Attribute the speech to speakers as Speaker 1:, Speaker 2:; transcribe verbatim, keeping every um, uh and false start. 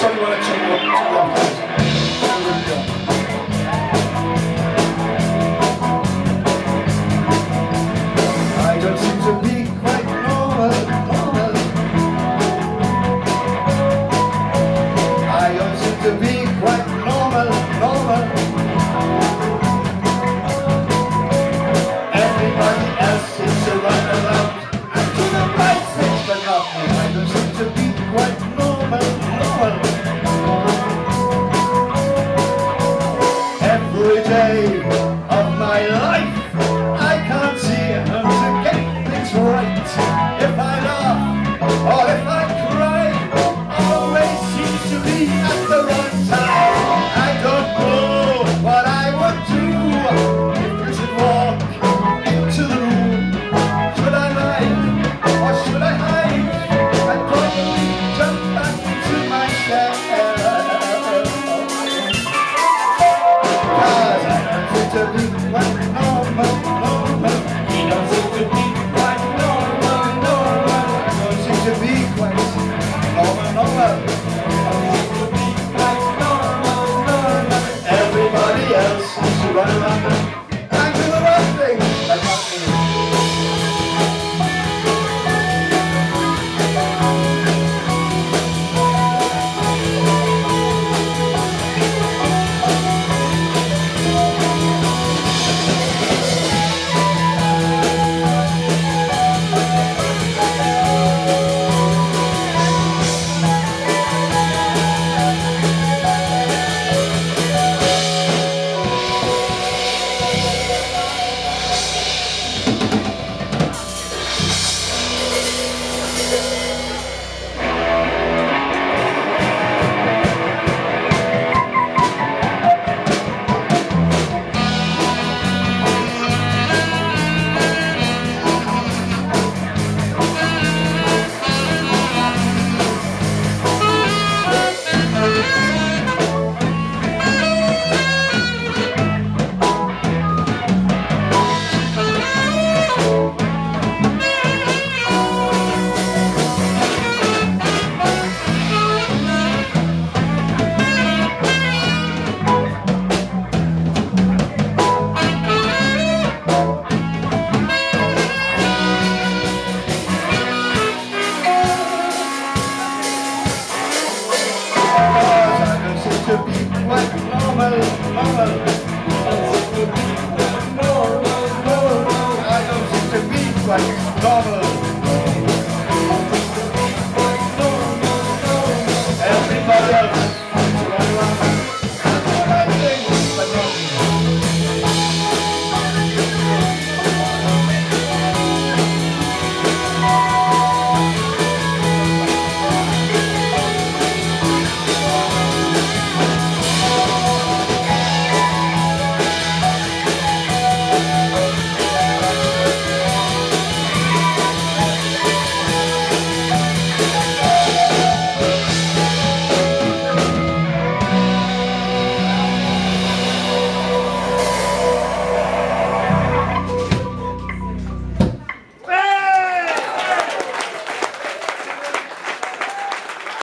Speaker 1: only one or two more, two more times. I don't seem to be quite normal, normal. I don't seem to be quite normal, normal. Everybody else seems to run around and do the right things, but not me. I don't seem to be quite normal, normal. Every day of my life, I can't see how to get things right. If I laugh or if I cry, always seems to be at the wrong time. I don't know what I would do if we should walk into the room. Should I lie or should I hide? I'd probably jump back into my chair. Cause I don't seem to be quite normal, normal. He don't seem to be quite normal, normal. I don't seem to be quite normal, normal. I don't seem to be quite normal, normal. Everybody else seems to run around and do the right thing, but not me. To be quite normal, normal. I don't seem to be quite normal, normal. I don't seem to be quite normal.